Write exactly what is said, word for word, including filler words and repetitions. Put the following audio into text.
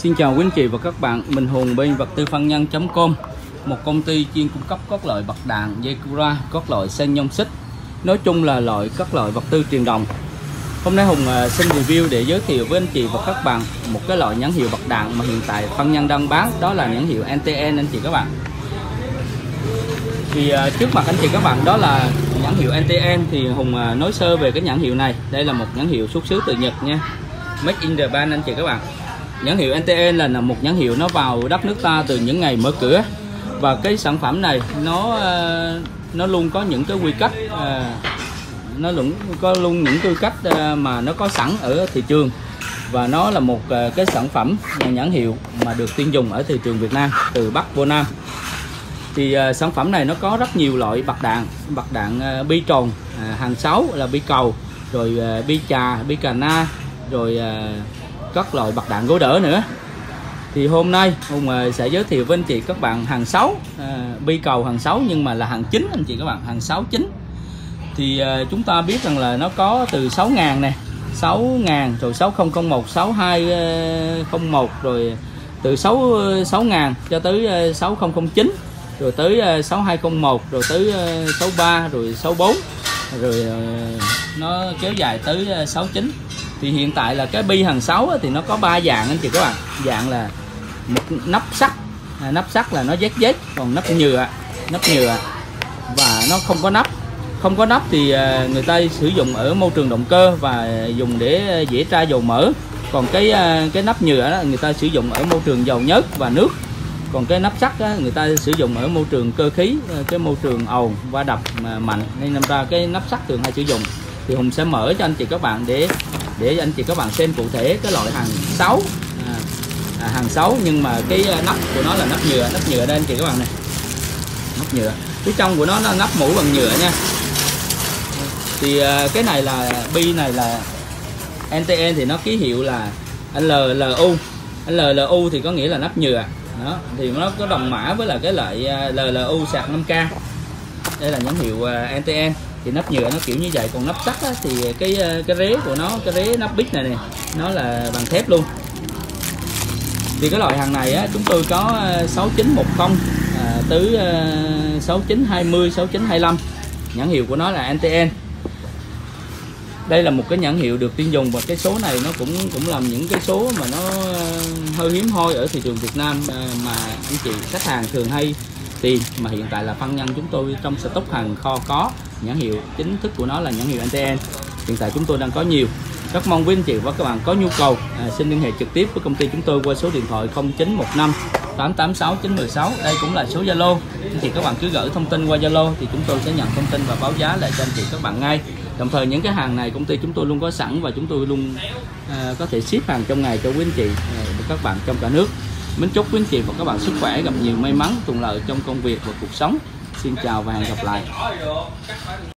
Xin chào quý anh chị và các bạn, mình Hùng bên vật tư phân nhân chấm com, một công ty chuyên cung cấp các loại bật đạn, dây cura, các loại sen nhông xích, nói chung là loại các loại vật tư truyền đồng. Hôm nay Hùng xin review để giới thiệu với anh chị và các bạn một cái loại nhãn hiệu bật đạn mà hiện tại phân nhân đang bán, đó là nhãn hiệu en tê en anh chị các bạn. Thì trước mặt anh chị các bạn đó là nhãn hiệu en tê en. Thì Hùng nói sơ về cái nhãn hiệu này. Đây là một nhãn hiệu xuất xứ từ Nhật nha, Made in Japan anh chị các bạn. Nhãn hiệu en tê en là một nhãn hiệu nó vào đất nước ta từ những ngày mở cửa, và cái sản phẩm này nó nó luôn có những cái quy cách, nó luôn có luôn những quy cách mà nó có sẵn ở thị trường, và nó là một cái sản phẩm nhãn hiệu mà được tiêu dùng ở thị trường Việt Nam từ Bắc vô Nam. Thì uh, sản phẩm này nó có rất nhiều loại bật đạn, bật đạn uh, bi tròn, uh, hàng sáu là bi cầu, rồi uh, bi trà, bi cà na, rồi uh, các loại bật đạn gối đỡ nữa. Thì hôm nay Hùng uh, sẽ giới thiệu với anh chị các bạn hàng sáu, uh, bi cầu hàng sáu nhưng mà là hàng chính anh chị các bạn, hàng sáu chính. Thì uh, chúng ta biết rằng là nó có từ sáu ngàn nè, sáu ngàn, rồi sáu không không một, sáu hai không một, rồi từ sáu sáu ngàn cho tới sáu không không chín, rồi tới sáu hai không một, rồi tới sáu ba, rồi sáu bốn, rồi nó kéo dài tới sáu chín. Thì hiện tại là cái bi hàng sáu thì nó có ba dạng anh chị các bạn. Dạng là một nắp sắt, à, nắp sắt là nó vét vét, còn nắp nhựa, nắp nhựa và nó không có nắp. Không có nắp thì người ta sử dụng ở môi trường động cơ và dùng để dễ tra dầu mỡ. Còn cái cái nắp nhựa đó người ta sử dụng ở môi trường dầu nhớt và nước. Còn cái nắp sắt á, người ta sử dụng ở môi trường cơ khí, cái môi trường ồn va đập mà mạnh, nên làm ra cái nắp sắt thường hay sử dụng. Thì Hùng sẽ mở cho anh chị các bạn để để anh chị các bạn xem cụ thể cái loại hàng sáu, à, à, hàng sáu nhưng mà cái nắp của nó là nắp nhựa, nắp nhựa đây anh chị các bạn này, nắp nhựa. Phía trong của nó nó nắp mũ bằng nhựa nha. Thì cái này là bi này là en tê en thì nó ký hiệu là lờ lờ u. lờ lờ u thì có nghĩa là nắp nhựa. Đó, thì nó có đồng mã với là cái loại lờ lờ u sạc năm K. Đây là nhãn hiệu en tê en. Thì nắp nhựa nó kiểu như vậy, còn nắp sắt á, thì cái cái rế của nó, cái rế nắp bít này nè, nó là bằng thép luôn. Thì cái loại hàng này á, chúng tôi có sáu chín một không à, tới sáu chín hai mươi, sáu chín hai lăm. Nhãn hiệu của nó là en tê en. Đây là một cái nhãn hiệu được tiêu dùng, và cái số này nó cũng cũng làm những cái số mà nó hơi hiếm hoi ở thị trường Việt Nam, mà anh chị khách hàng thường hay tìm. Mà hiện tại là phân nhân chúng tôi trong stock hàng kho có. Nhãn hiệu chính thức của nó là nhãn hiệu en tê en. Hiện tại chúng tôi đang có nhiều. Rất mong quý anh chị và các bạn có nhu cầu à, xin liên hệ trực tiếp với công ty chúng tôi qua số điện thoại không chín một năm tám tám sáu chín một sáu. Đây cũng là số Zalo. Anh chị các bạn cứ gửi thông tin qua Zalo thì chúng tôi sẽ nhận thông tin và báo giá lại cho anh chị các bạn ngay. Đồng thời những cái hàng này công ty chúng tôi luôn có sẵn, và chúng tôi luôn à, có thể ship hàng trong ngày cho quý anh chị và các bạn trong cả nước. Mến chúc quý anh chị và các bạn sức khỏe, gặp nhiều may mắn, thuận lợi trong công việc và cuộc sống. Xin chào và hẹn gặp lại.